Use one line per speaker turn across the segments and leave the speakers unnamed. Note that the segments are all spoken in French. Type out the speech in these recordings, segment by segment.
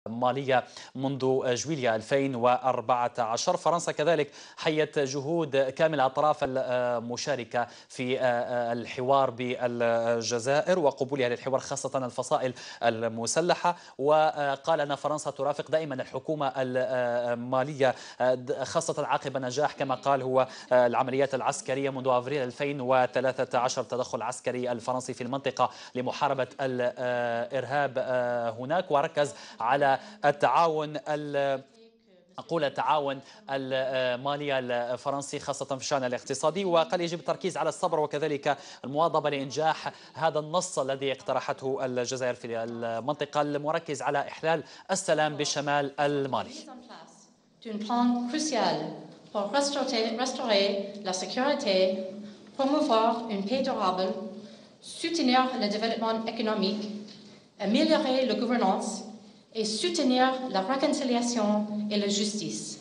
مالية منذ جويليا 2014. فرنسا كذلك حيت جهود كامل الأطراف المشاركة في الحوار بالجزائر وقبولها للحوار، خاصة الفصائل المسلحة، وقال أن فرنسا ترافق دائما الحكومة المالية، خاصة عقب نجاح كما قال هو العمليات العسكرية منذ أفريل 2013، التدخل العسكري الفرنسي في المنطقة لمحاربة الإرهاب هناك، وركز على التعاون المالي الفرنسي خاصة في الشأن الاقتصادي، وقال يجب التركيز على الصبر وكذلك المواظبة لإنجاح هذا النص الذي اقترحته الجزائر في المنطقة المركز على إحلال السلام بالشمال المالي.
d'un plan crucial pour restaurer la sécurité, promouvoir une paix durable, soutenir le développement économique, améliorer la gouvernance et soutenir la réconciliation et la justice.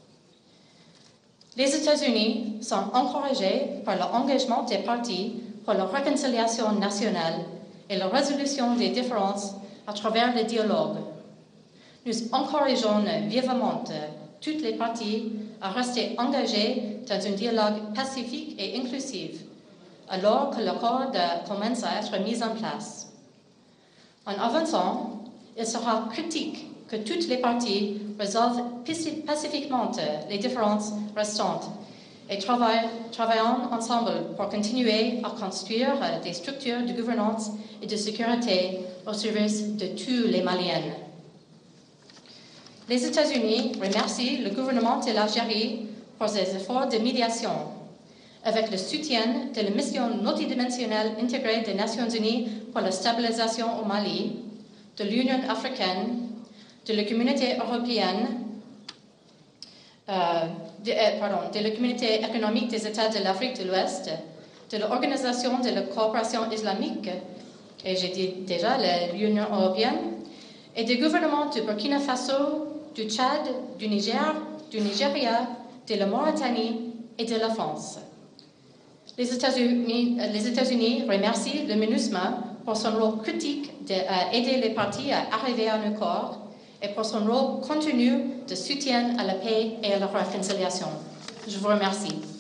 Les États-Unis sont encouragés par l'engagement des partis pour la réconciliation nationale et la résolution des différences à travers le dialogue. Nous encourageons vivement toutes les parties à rester engagées dans un dialogue pacifique et inclusif, alors que l'accord commence à être mis en place. En avançant, il sera critique que toutes les parties résolvent pacifiquement les différences restantes et travaillent ensemble pour continuer à construire des structures de gouvernance et de sécurité au service de tous les Maliens. Les États-Unis remercient le gouvernement de l'Algérie pour ses efforts de médiation, avec le soutien de la mission multidimensionnelle intégrée des Nations Unies pour la stabilisation au Mali, de l'Union africaine, de la communauté européenne, de la communauté économique des États de l'Afrique de l'Ouest, de l'Organisation de la coopération islamique, et j'ai dit déjà l'Union européenne, et des gouvernements du Burkina Faso, du Tchad, du Niger, du Nigeria, de la Mauritanie et de la France. Les États-Unis remercient le MINUSMA pour son rôle critique d'aider les parties à arriver à un accord et pour son rôle continu de soutien à la paix et à la réconciliation. Je vous remercie.